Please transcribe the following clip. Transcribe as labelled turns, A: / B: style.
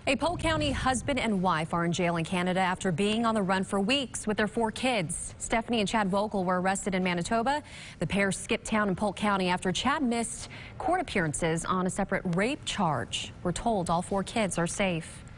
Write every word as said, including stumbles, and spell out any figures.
A: A Polk County husband and wife are in jail in Canada after being on the run for weeks with their four kids. Stephanie and Chad Vogel were arrested in Manitoba. The pair skipped town in Polk County after Chad missed court appearances on a separate rape charge. We're told all four kids are safe.